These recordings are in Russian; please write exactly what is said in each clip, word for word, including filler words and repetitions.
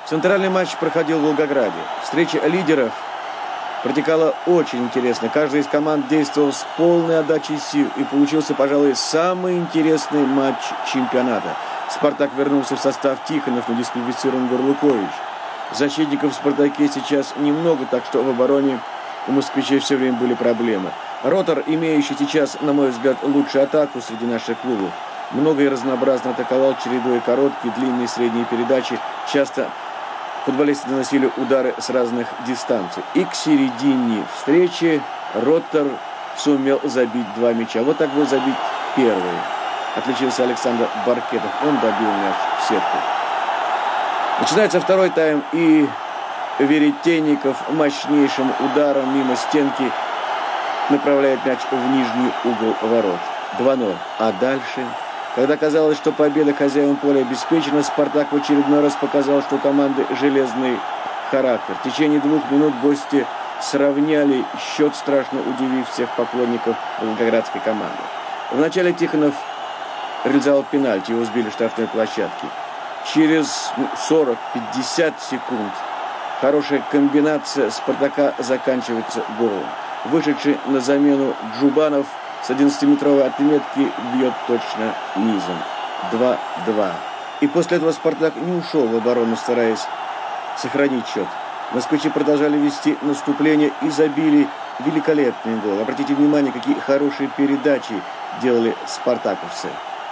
Центральный матч проходил в Волгограде. Встреча лидеров протекала очень интересно. Каждая из команд действовала с полной отдачей сил, и получился, пожалуй, самый интересный матч чемпионата. «Спартак» вернулся в состав Тихонов, но дисквалифицирован Горлукович. Защитников в «Спартаке» сейчас немного, так что в обороне у москвичей все время были проблемы. «Ротор», имеющий сейчас, на мой взгляд, лучшую атаку среди наших клубов, много и разнообразно атаковал, чередуя короткие, длинные, средние передачи. Часто футболисты наносили удары с разных дистанций. И к середине встречи «Ротор» сумел забить два мяча. Вот так был забить первый. Отличился Александр Баркетов. Он добил мяч в сетку. Начинается второй тайм, и Веретенников мощнейшим ударом мимо стенки направляет мяч в нижний угол ворот. два ноль. А дальше, когда казалось, что победа хозяевам поля обеспечена, «Спартак» в очередной раз показал, что у команды железный характер. В течение двух минут гости сравняли счет, страшно удивив всех поклонников волгоградской команды. Вначале Тихонов реализовал пенальти, его сбили в штрафной площадке. Через сорок-пятьдесят секунд хорошая комбинация «Спартака» заканчивается голом. Вышедший на замену Джубанов с одиннадцатиметровой отметки бьет точно низом. два два. И после этого «Спартак» не ушел в оборону, стараясь сохранить счет. Москвичи продолжали вести наступление и забили великолепный гол. Обратите внимание, какие хорошие передачи делали спартаковцы.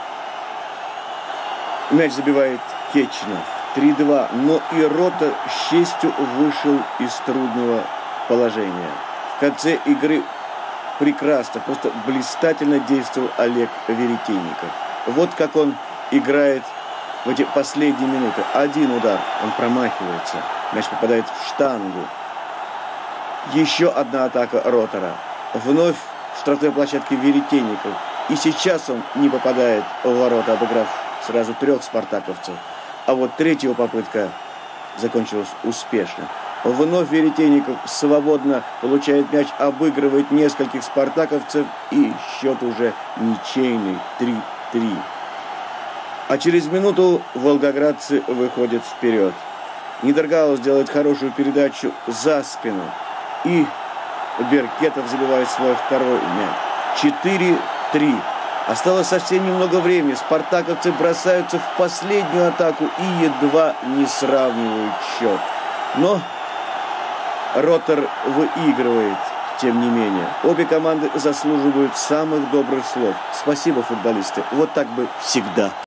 Мяч забивает Кетчинов. три два. Но и «Ротор» с честью вышел из трудного положения. В конце игры прекрасно, просто блистательно действовал Олег Веретенников. Вот как он играет в эти последние минуты. Один удар, он промахивается. Мяч попадает в штангу. Еще одна атака «Ротора». Вновь в штрафной площадке Веретенников. И сейчас он не попадает в ворота, обыграв сразу трех спартаковцев. А вот третья попытка закончилась успешно. Вновь Веретенников свободно получает мяч, обыгрывает нескольких спартаковцев, и счет уже ничейный три три. А через минуту волгоградцы выходят вперед. Нидергаус делает хорошую передачу за спину, и Беркетов забивает свой второй мяч. четыре три. Осталось совсем немного времени. Спартаковцы бросаются в последнюю атаку и едва не сравнивают счет. Но «Ротор» выигрывает, тем не менее. Обе команды заслуживают самых добрых слов. Спасибо, футболисты. Вот так бы всегда.